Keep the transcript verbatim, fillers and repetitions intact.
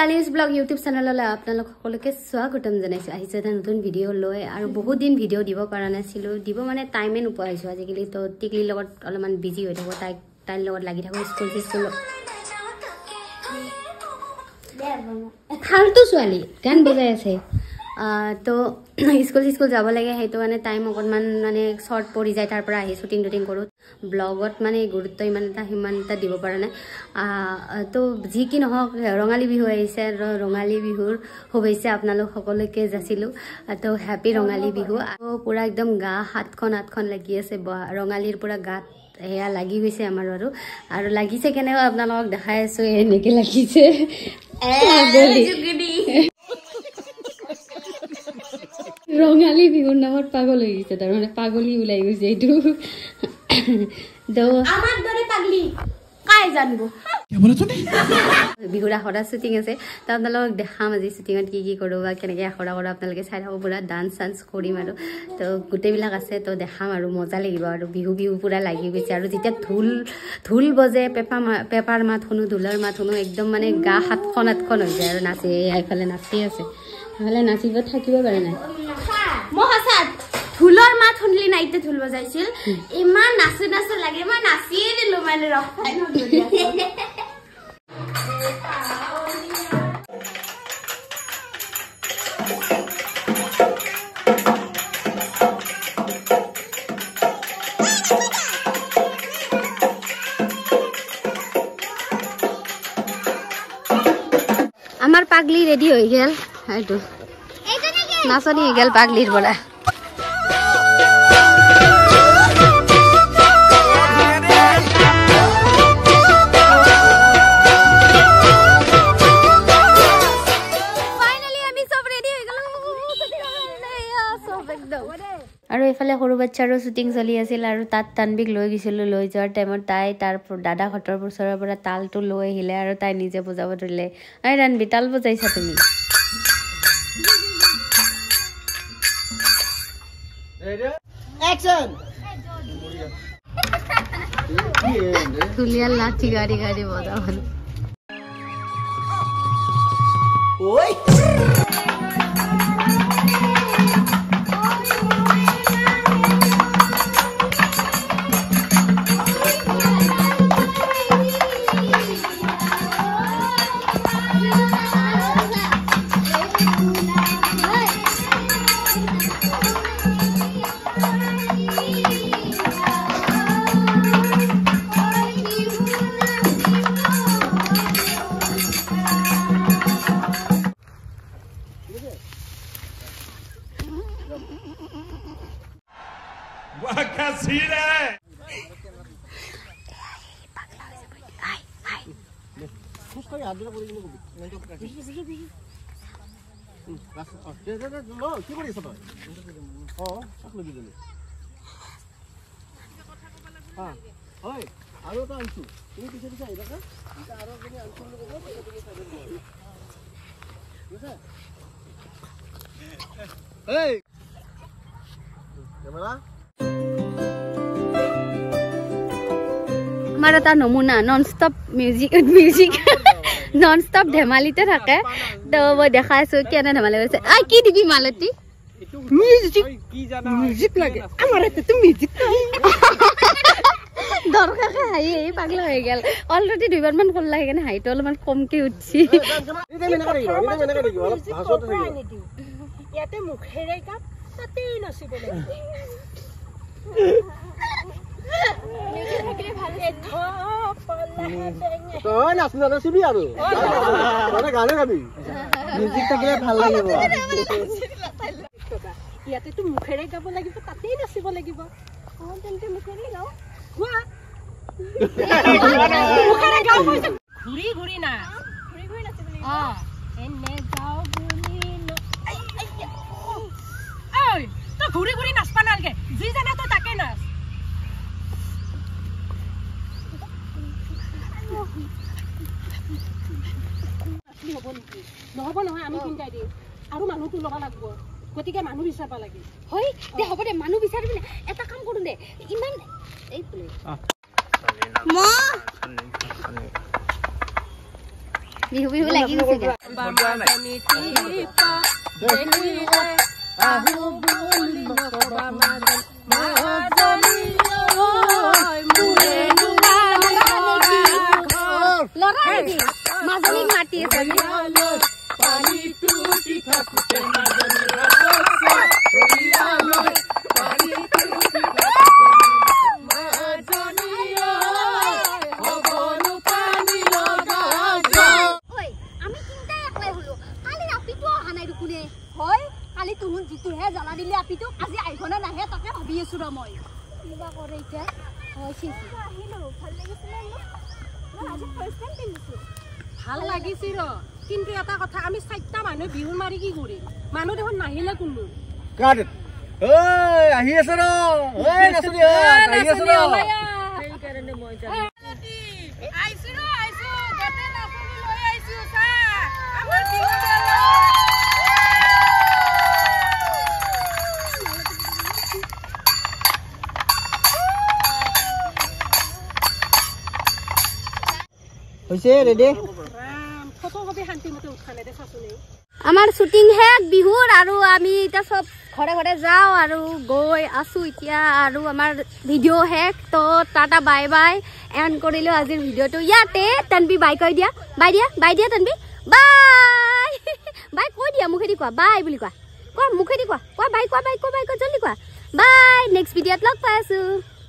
Dalimi's blog YouTube channel la apnalok সকলকে স্বাগতম জানাইছো আহিছে এটা নতুন ভিডিও লৈ আৰু বহুত দিন ভিডিও দিব পাৰা নাছিলো দিব মানে টাইমে নোপাইছো আজিকালি তো টিকলি লগত অলমান বিজি হৈ থাকো তাই তাইৰ লগত লাগি থাকো স্কুল স্কুল খালটো ছোৱালী গান বজাই আছে তো স্কুল স্কুল যাব লাগে হেতু মানে টাইম অকনমান মানে শর্ট পৰি যায় তাৰ পৰা আহি শুটিং টুটিং কৰো ব্লগত মানে গুৰুত্ব ইমান এটা হিমান এটা দিব পৰা নাই তো যি কি নহওক ৰঙালী বিহু আহিছে ৰঙালী বিহুৰ শুভেচ্ছা আপোনালোক সকলোকে যাচিলো তো হ্যাপি ৰঙালী বিহু পুৰা একদম গা হাতখন হাতখন লাগি আছে ৰঙালীৰ পুৰা গাত এয়া লাগি গৈছে আমাৰ আৰু আৰু লাগিছে কেনে আপোনালোকক দেখাই আছো এনেকে লাগিছে ৰঙালী বিহুৰ নামত পাগল হৈ গৈছে তাৰ মানে পাগলি ওলাই গৈছে এইটো তো আমাৰ দৰে পাগলি কাই জানবো কি বলে তুমি বিহুৰা হৰা শুটিং আছে তো আপোনালোকক দেখাম আজি শুটিংত কি কি কৰো বা কেনেকে হৰা কৰা আপোনালোকে চাই থাকো পুৰা ডান্স চান্স কৰিম আৰু তো গুটেবিলাক আছে তো দেখাম আৰু মজা লাগিব আৰু বিহু বিহু পুৰা লাগি গৈছে আৰু যেতিয়া ঢোল ঢোল বজে পেপা পেপাৰ মাত শুনো ঢোলৰ মাত শুনো একদম মানে গা হাতখন হাতখন হৈ যায় আৰু নাচে এইফালে নাচি আছে নহলে নাচিব থাকিব পাৰে নাই মহাসাদ ঢোলৰ মাত শুনলি নাইতে ঢোল বজাইছিল ইমান নাচে নাচে লাগে মই নাচিয়ে দিলো মানে ৰখাই নগলিয়া আমার পাগলি রেডি হয়ে গেল এইটো নাচনি হয়ে গেল পাগলির বলা আৰু এফালে সৰু বাচ্চাৰো শুটিং চলি আছিল আৰু তাত তানবিক লৈ গৈছিলো লৈ যোৱাৰ টাইমত তাই তাৰ দাদা হতৰ ওচৰৰ পৰা তালটো লৈ আহিলে আৰু তাই নিজে বজাব ধৰিলে আই ৰানবি তাল বজাইছা তুমি অ্যাকশন তুলিয়া লাঠি গাড়ি গাড়ি বজাবল ওই আমাৰ এটা নমুনা non stop music music non stop ধেমালিতে থাকে তো মই দেখাইছো কেনে ধেমালি হৈছে আই কি দিবি মালতি মিউজিক কি জানা মিউজিক লাগে আমাৰ এতে তো মিউজিক দৰকাৰ হাই এই পাগলা হৈ গেল অলৰেডি দুইবাৰ মান কল লাগে কেনে হাইটো অলপমান কমকে উঠছি ইয়াতে মুখেৰে কাপ তাতে নাচিব লাগে তই নাচ নাচিবি আৰু তই গানে গাবি মিউজিক থাকিলে ভাল লাগিব ইয়াতে তো মুখেৰে গাব লাগিব তাতেই নাচিব লাগিব অ তেন্তে মুখেৰে গাও গোৱা মুখেৰে গাও ঘুৰি ঘুৰি না ঘুৰি ঘুৰি নাচিব লাগিব অ এনে যাও বুলি আই আই ঐ তো ঘুৰি ঘুৰি নাচবা নালগে যি জানা তো তাকে নাচ নহব নহয় আমি চিন্তাই দিম আৰু মানুহটো ল'ব লাগিব গতিকে মানুহ বিচাৰবা লাগে হয় দে হ'ব দে মানুহ বিচাৰিবি না এটা কাম কৰো দে ইমান এই প্লে ম বিহু বিহু লাগি গৈছে মাজনী টিপা দেখিলে আহু বুলি নকবা মাজনী মাজনী ঐ মোৰে লৰাই মাজনীক মাতি আছে পানীটো টিকা কুটে মাজনী ৰাখছে ৰবিয়ালৈ পানীটো টিকা কুটে মাজনী হবনো পানী লগা ঐ আমি চিন্তাই একলাই হলো কালি ৰাতিটো অহা নাই দেখোনে হয় কালি তুহুন যিটোহে জ্বলা দিলে আপিটো আজি আহিব না নাহে তাকে ভাবি আছো ৰ মই কিবা কৰে এতিয়া হয় চিন্তা আহিলো ভাল লাগিছিলে মই আজি ফাৰ্ষ্ট টাইম পিন্ধিছো ভাল লাগিছিল কিন্তু এটা কথা আমি চাইটা মানুহ বিহু মাৰি কি কৰিম মানুহ দেখোন নাহিলে কোনো কাট ঐ আহি আছে ৰ ঐ নাচনি আহি আছে ৰ সেই কাৰণে মই যাম আইছো ৰ আইছো গতে নাচনি লৈ আইছো ছা আমাৰ বিহু হৈছে ৰেডি ফটোকপি শান্তিমতে উঠালে দে চাচোনে আমাৰ শুটিং শেষ বিহুৰ আৰু আমি এতিয়া সব ঘৰে ঘৰে যাওঁ আৰু গৈ আছো এতিয়া আৰু আমাৰ ভিডিঅ' শেষ তো টাটা বাই বাই এণ্ড কৰিলোঁ আজিৰ ভিডিঅ'টো ইয়াতে তনবি বাই কৈ দিয়া বাই দিয়া বাই দিয়া তনবি বাই বাই কৈ দিয়া মুখেদি কোৱা বাই বুলি কোৱা কোৱা মুখেদি কোৱা কোৱা বাই কোৱা বাই কোৱা বাই কোৱা জলদি কোৱা বাই নেক্সট ভিডিঅ'ত লগ পাই আছো